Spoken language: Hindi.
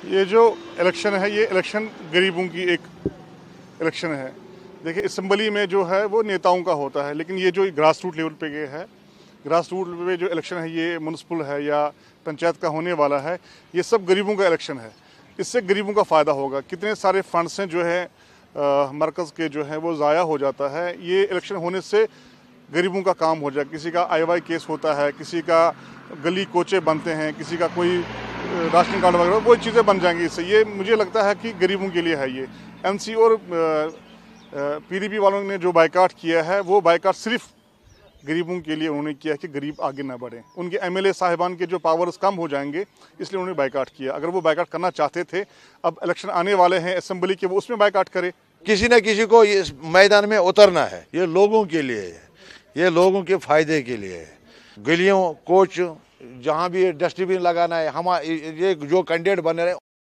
ये जो इलेक्शन है, ये इलेक्शन गरीबों की एक इलेक्शन है। देखिए, असेंबली में जो है वो नेताओं का होता है, लेकिन ये जो ग्रास रूट लेवल पे ये है, ग्रास रूट पे जो इलेक्शन है, ये म्यूनसिपल है या पंचायत का होने वाला है, ये सब गरीबों का इलेक्शन है। इससे गरीबों का फ़ायदा होगा। कितने सारे फंड्स हैं जो है मरकज़ के जो है वो ज़ाया हो जाता है। ये इलेक्शन होने से गरीबों का काम हो जाए। किसी का आई केस होता है, किसी का गली कोचे बनते हैं, किसी का कोई राशन कार्ड वगैरह, वो चीज़ें बन जाएंगी इससे। ये मुझे लगता है कि गरीबों के लिए है ये। एमसी और पीडीपी वालों ने जो बायकाट किया है, वो बायकाट सिर्फ गरीबों के लिए उन्होंने किया कि गरीब आगे ना बढ़े। उनके एमएलए साहिबान के जो पावर्स कम हो जाएंगे, इसलिए उन्होंने बायकाट किया। अगर वो बायकाट करना चाहते थे, अब इलेक्शन आने वाले हैं असेंबली के, वो उसमें बायकाट करे। किसी न किसी को इस मैदान में उतरना है। ये लोगों के लिए है, ये लोगों के फायदे के लिए है। गलियों कोच जहाँ भी डस्टबिन लगाना है, हम ये जो कैंडिडेट बने रहे